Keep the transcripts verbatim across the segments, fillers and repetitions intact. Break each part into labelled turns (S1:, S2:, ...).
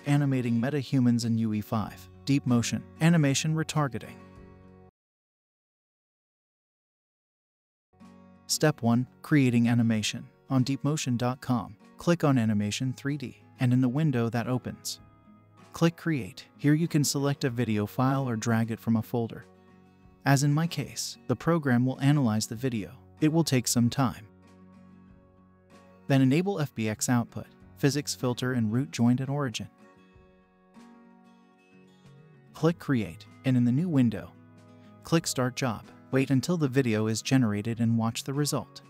S1: Animating MetaHumans in U E five. DeepMotion Animation Retargeting. Step one. Creating animation. On deep motion dot com, click on Animation three D, and in the window that opens, click Create. Here you can select a video file or drag it from a folder. As in my case, the program will analyze the video. It will take some time. Then enable F B X output, physics filter and root joint at origin. Click Create, and in the new window, click Start Job. Wait until the video is generated and watch the result.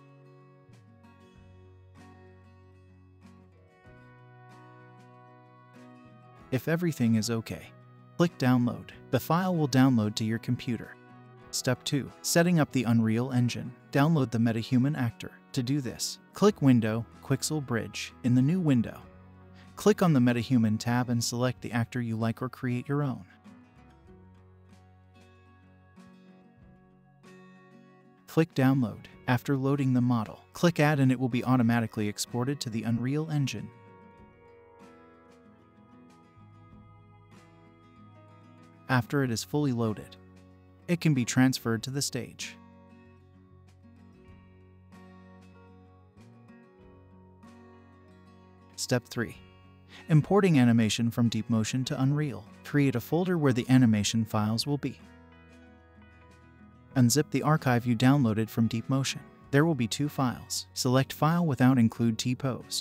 S1: If everything is okay, click Download. The file will download to your computer. Step two. Setting up the Unreal Engine. Download the MetaHuman actor. To do this, click Window, Quixel Bridge. In the new window, click on the MetaHuman tab and select the actor you like or create your own. Click Download. After loading the model, click Add and it will be automatically exported to the Unreal Engine. After it is fully loaded, it can be transferred to the stage. Step three. Importing animation from DeepMotion to Unreal. Create a folder where the animation files will be. Unzip the archive you downloaded from DeepMotion. There will be two files. Select File without Include T-Pose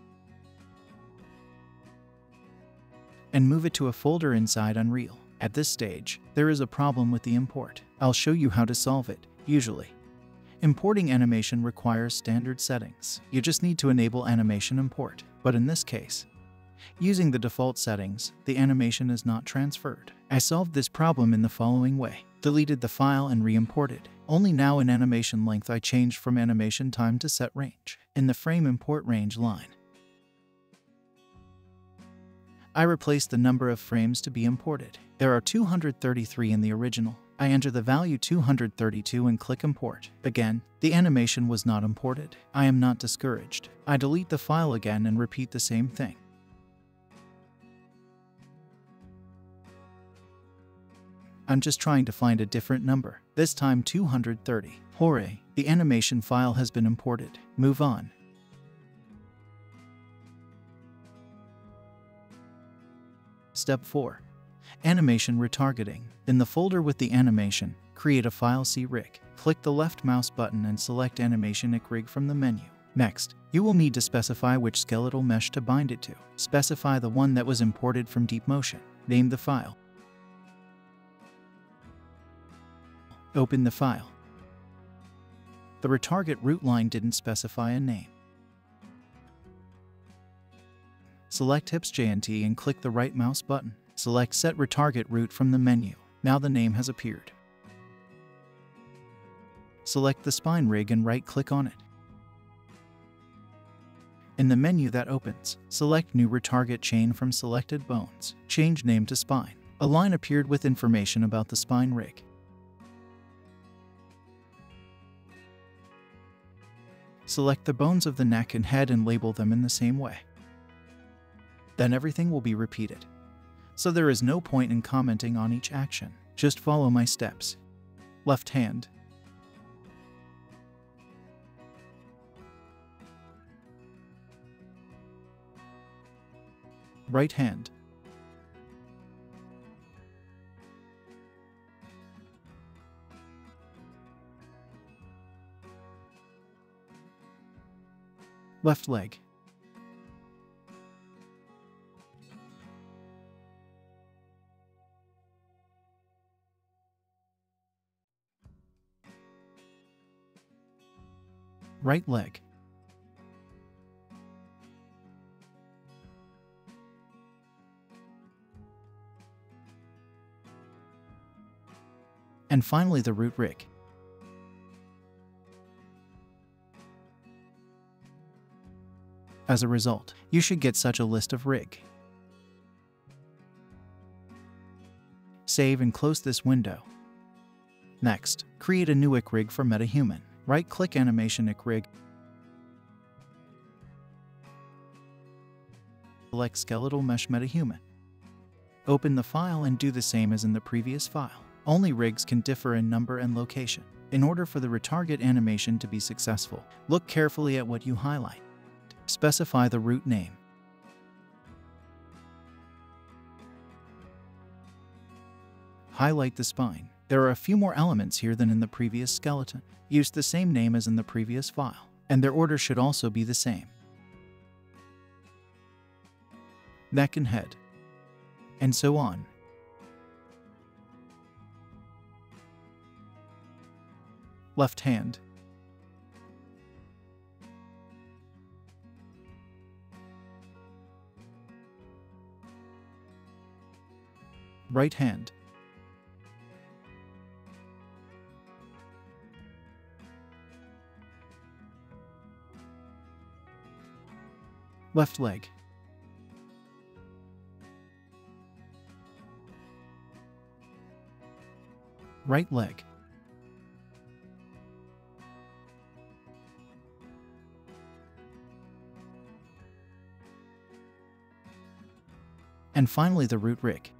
S1: and move it to a folder inside Unreal. At this stage, there is a problem with the import. I'll show you how to solve it. Usually, importing animation requires standard settings. You just need to enable animation import. But in this case, using the default settings, the animation is not transferred. I solved this problem in the following way. Deleted the file and re-imported. Only now in animation length I changed from animation time to set range. In the frame import range line, I replaced the number of frames to be imported. There are two hundred thirty-three in the original. I enter the value two hundred thirty-two and click Import. Again, the animation was not imported. I am not discouraged. I delete the file again and repeat the same thing. I'm just trying to find a different number. This time two hundred thirty. Hooray! The animation file has been imported. Move on. Step four. Animation Retargeting. In the folder with the animation, create a file C rig. Click the left mouse button and select Animation I C rig from the menu. Next, you will need to specify which skeletal mesh to bind it to. Specify the one that was imported from DeepMotion. Name the file. Open the file. The retarget root line didn't specify a name. Select Hips J N T and click the right mouse button. Select Set Retarget Root from the menu. Now the name has appeared. Select the spine rig and right-click on it. In the menu that opens, select New Retarget Chain from selected bones. Change name to Spine. A line appeared with information about the spine rig. Select the bones of the neck and head and label them in the same way. Then everything will be repeated. So there is no point in commenting on each action. Just follow my steps. Left hand. Right hand. Left leg. Right leg. And finally the root rig. As a result, you should get such a list of rig. Save and close this window. Next, create a new I C rig for MetaHuman. Right-click Animation I C rig. select Skeletal Mesh MetaHuman. Open the file and do the same as in the previous file. Only rigs can differ in number and location. In order for the retarget animation to be successful, look carefully at what you highlight. Specify the root name. Highlight the spine. There are a few more elements here than in the previous skeleton. Use the same name as in the previous file, and their order should also be the same. Neck and head, and so on. Left hand, right hand, left leg, right leg, and finally the root rig.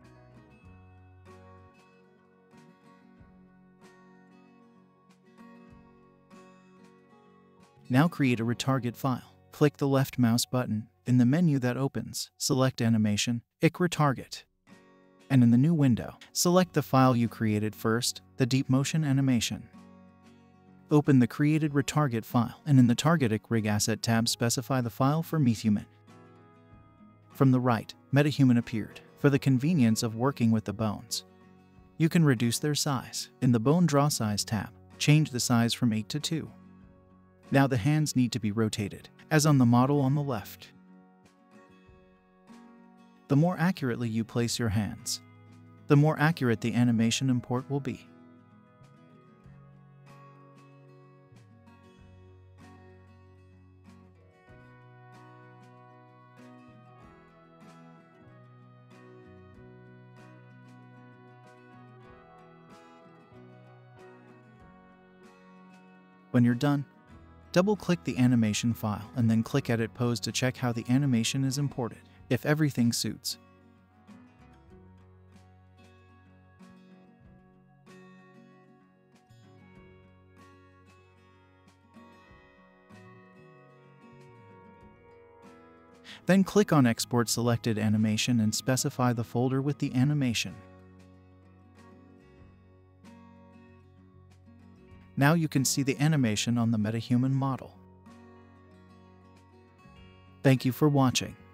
S1: Now create a retarget file. Click the left mouse button. In the menu that opens, select Animation, I C Retarget. And in the new window, select the file you created first, the DeepMotion Animation. Open the created retarget file, and in the Target I C Rig Asset tab specify the file for MetaHuman. From the right, MetaHuman appeared. For the convenience of working with the bones, you can reduce their size. In the Bone Draw Size tab, change the size from eight to two. Now the hands need to be rotated, as on the model on the left. The more accurately you place your hands, the more accurate the animation import will be. When you're done, double-click the animation file and then click Edit Pose to check how the animation is imported, if everything suits. Then click on Export Selected Animation and specify the folder with the animation. Now you can see the animation on the MetaHuman model. Thank you for watching.